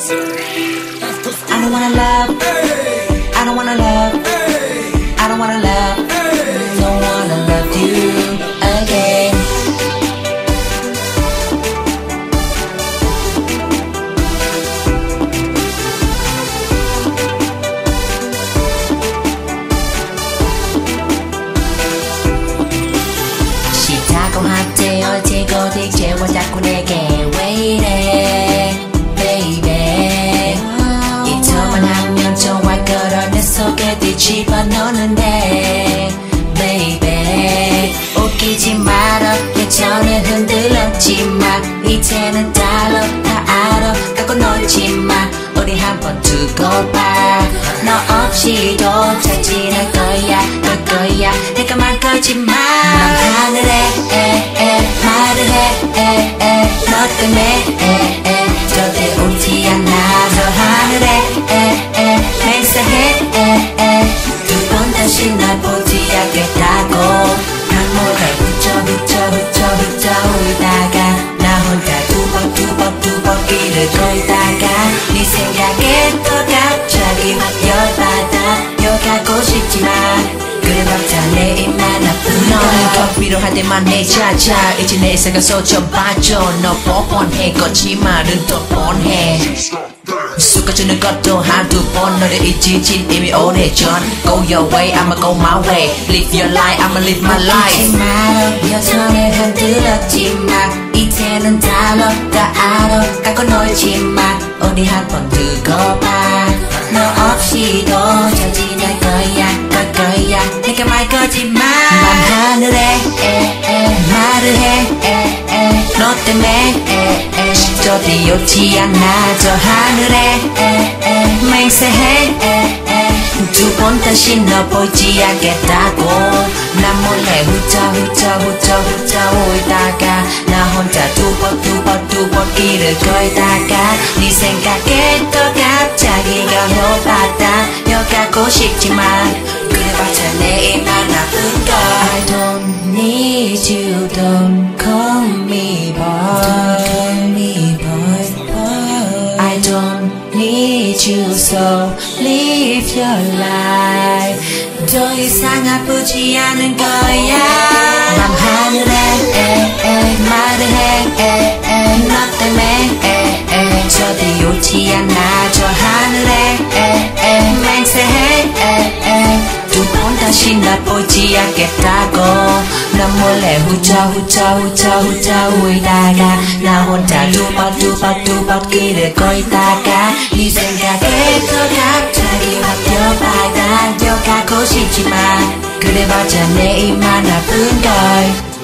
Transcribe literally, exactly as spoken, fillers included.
I don't wanna love, I don't wanna love, I don't wanna love, don't wanna love you again. 싫다고 하지 어찌 어디 채워 자꾸 내게 왜 이래 baby 이터만 하면 좋아할 거라 내 속에 뒤집어 놓는데 baby 웃기지 말아 예전에 흔들었지 마 이제는 달러 다 알아 갖고 놀지 마 우리 한번 두고 봐 너 없이도 잘 지낼 거야 걸 거야 내가 말 거지만 난 하늘에 에, 에, 말을 해 에, 에, 너 때문에 에, 에, 절대 울지 않아 저 하늘에 에, 에, 맹세해 에, 에, 두 번 다시 날 보지 않겠다고 난 몰래 훌쩍 훌쩍 훌쩍 훌쩍 울다가 나 혼자 두 번 두 번 두 번 길을 걸다가 네 생각에 또 갑자기 확 열받아 욕하고 싶지만 그래봤자 내 입만 아픈 너는 더 필요할 때만 내 찾아 이제 내 생각 쏟쳐봐줘 너 뻔뻔해 거짓말은 또 뻔해 쑥아주는 것도 한두 번 너를 잊으진 이미 오래전 Go your way, I'ma go my way Live your life, I'ma live my life 잊지 말어 여전히 흔들었지 마 이제는 달러 다 알아 갖고 놀지 마 우리 한번 두고 봐너 없이도 잘 지낼 거야 걸 거야 내가 말 거지만 난 하늘에 에, 에, 말을 해 에, 에, 너 때문에 에, 에, 절대 욕지 않아 저 하늘에 에, 에, 맹세해 두 번 다시 너 보지 않겠다고 난 몰래 훌쩍 훌쩍 훌쩍 훌쩍 울다가 나 혼자 두 번 두 번 두 번 길을 걸다가 네 생각에 또 갑자기 열받아 욕하고 싶지만 그래봤자 내 입만 아픈걸 I don't need you don't call me boy Don't call me boy, boy. I don't need you so live your life 더 이상 아프지 않은 거야 난 하늘에 에, 에, 말을 해 에, 에, 너 때문에 에, 에, 절대 울지 않아 저 하늘에 에, 에, 맹세해 에, 에, 두 번 다시 날 보지 않겠다고 난 몰래 훌쩍 훌쩍 훌쩍 훌쩍 울다가 나 혼자 두 번 두 번 두 번 길을 걸다가 네 생각에 또 갑자기 확 열받아 욕하고 싶지만 그래봤자 내 입만 아픈걸